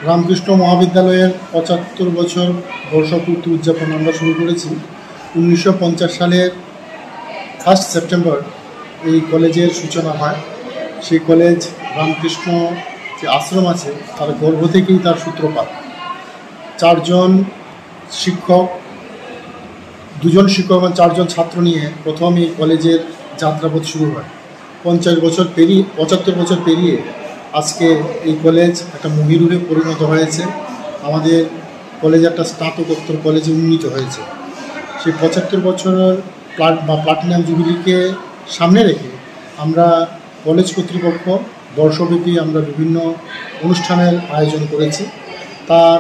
রামকৃষ্ণ মহাবিদ্যালয়ের ৭৫ বছর বর্ষপূর্তি উদযাপন আমরা শুরু করেছি ১৯৫০ সালের 1 সেপ্টেম্বর। এই কলেজের সূচনা হয়। সেই কলেজ রামকৃষ্ণ যে আশ্রম আছে তার গর্ভ থেকেই তার সূত্রপাত। 4 জন শিক্ষক, 2 জন শিক্ষক এবং 4 জন ছাত্র নিয়ে প্রথম এই কলেজের যাত্রাপথ শুরু হয়। 75 বছর পেরিয়ে আজকে এই কলেজ একটা মহিরুহে পরিণত হয়েছে। আমাদের কলেজ একটা স্নাতকোত্তর কলেজে উন্নীত হয়েছে। সেই 75 বছরের প্লাটিনাম জুবিলিকে সামনে রেখে আমরা কলেজ কর্তৃপক্ষ বর্ষব্যাপী আমরা বিভিন্ন অনুষ্ঠানের আয়োজন করেছি। তার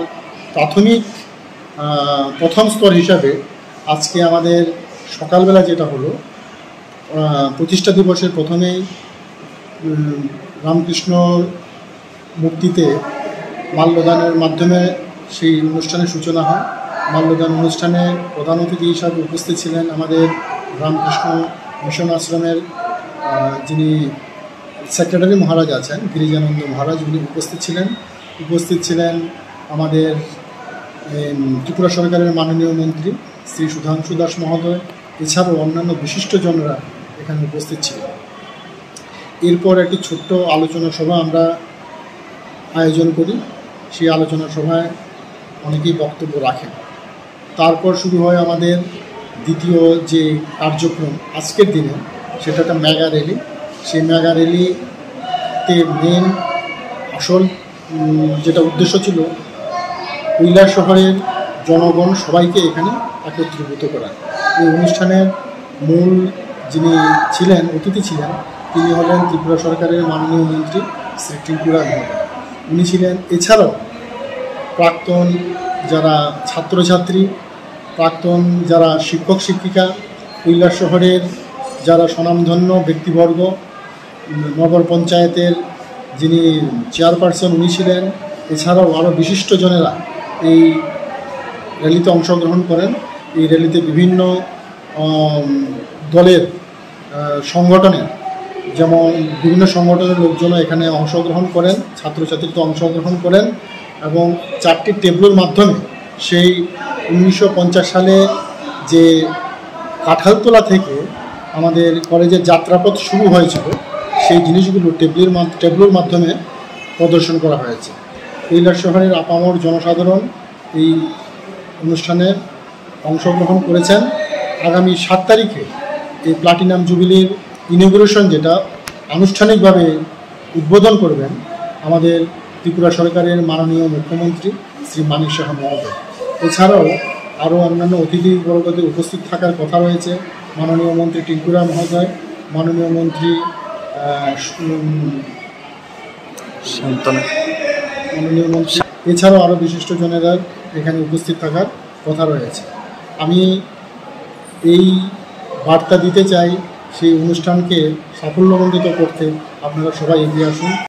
প্রথম স্তর হিসাবে আজকে আমাদের সকালবেলা যেটা হলো, প্রতিষ্ঠা দিবসের প্রথমেই রামকৃষ্ণ মূর্তিতে মাল্যদানের মাধ্যমে সেই অনুষ্ঠানের সূচনা হয়। মাল্যদান অনুষ্ঠানে প্রধান অতিথি হিসাবে উপস্থিত ছিলেন আমাদের রামকৃষ্ণ মিশন আশ্রমের যিনি সেক্রেটারি মহারাজ আছেন, গিরিজানন্দ মহারাজ, উনি উপস্থিত ছিলেন আমাদের ত্রিপুরা সরকারের মাননীয় মন্ত্রী শ্রী সুধাংশু দাস মহোদয়, এছাড়াও অন্যান্য বিশিষ্টজনরা এখানে উপস্থিত ছিলেন। এরপর একটি ছোট্ট আলোচনা সভা আমরা আয়োজন করি। সেই আলোচনা সভায় অনেকেই বক্তব্য রাখেন। তারপর শুরু হয় আমাদের দ্বিতীয় যে কার্যক্রম আজকের দিনে, সেটা একটা মেগা র্যালি। সেই মেগা র্যালিতে আসল যেটা উদ্দেশ্য ছিল, কৈলাস শহরের জনগণ সবাইকে এখানে একত্রীভূত করা। এই অনুষ্ঠানের মূল যিনি অতিথি ছিলেন, তিনি হলেন ত্রিপুরা সরকারের মাননীয় মন্ত্রী শ্রী টিঙ্কুরা মহোদয়। উনি ছিলেন। এছাড়াও প্রাক্তন যারা ছাত্রছাত্রী, প্রাক্তন যারা শিক্ষক শিক্ষিকা, কৈলাস শহরের যারা স্বনামধন্য ব্যক্তিবর্গ, নগর পঞ্চায়েতের যিনি চেয়ারপারসন উনি ছিলেন, এছাড়াও আরও বিশিষ্টজনেরা এই র্যালিতে অংশগ্রহণ করেন। এই র্যালিতে বিভিন্ন দলের সংগঠনের বিভিন্ন সংগঠনের লোকজনও এখানে অংশগ্রহণ করেন, ছাত্রছাত্রীতে অংশগ্রহণ করেন এবং 4টি টেবলোর মাধ্যমে সেই 1950 সালে যে কাঁঠালতলা থেকে আমাদের কলেজের যাত্রাপথ শুরু হয়েছিল, সেই জিনিসগুলো টেবলোর মাধ্যমে প্রদর্শন করা হয়েছে। কৈলাস শহরের আপামর জনসাধারণ এই অনুষ্ঠানে অংশগ্রহণ করেছেন। আগামী 7 তারিখে এই প্লাটিনাম জুবিলির ইনগুরেশন, যেটা আনুষ্ঠানিকভাবে উদ্বোধন করবেন আমাদের ত্রিপুরা সরকারের মাননীয় মুখ্যমন্ত্রী শ্রী মানিক সাহা মহোদয়। এছাড়াও আরও অন্যান্য অতিথিবর্গদের উপস্থিত থাকার কথা রয়েছে। মাননীয় মন্ত্রী টিঙ্কুরা মহোদয়, মাননীয় মন্ত্রী এছাড়াও আরও বিশিষ্টজনেরা এখানে উপস্থিত থাকার কথা রয়েছে। আমি এই বার্তা দিতে চাই, সেই অনুষ্ঠানকে সাফল্যমণ্ডিত করতে আপনারা সবাই এগিয়ে আসুন।